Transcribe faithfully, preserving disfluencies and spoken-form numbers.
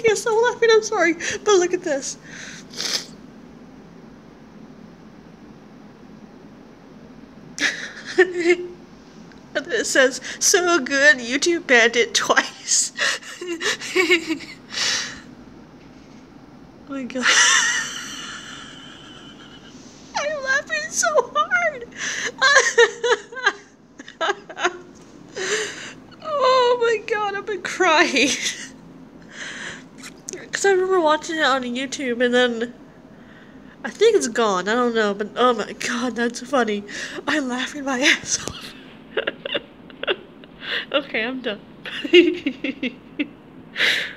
can't stop laughing, I'm sorry. But look at this. And then it says, so good, YouTube banned it twice. Oh my god. I'm laughing so hard. Oh my god, I've been crying. Because I remember watching it on YouTube and then I think it's gone, I don't know, but oh my god, that's funny. I'm laughing my ass off. Okay, I'm done.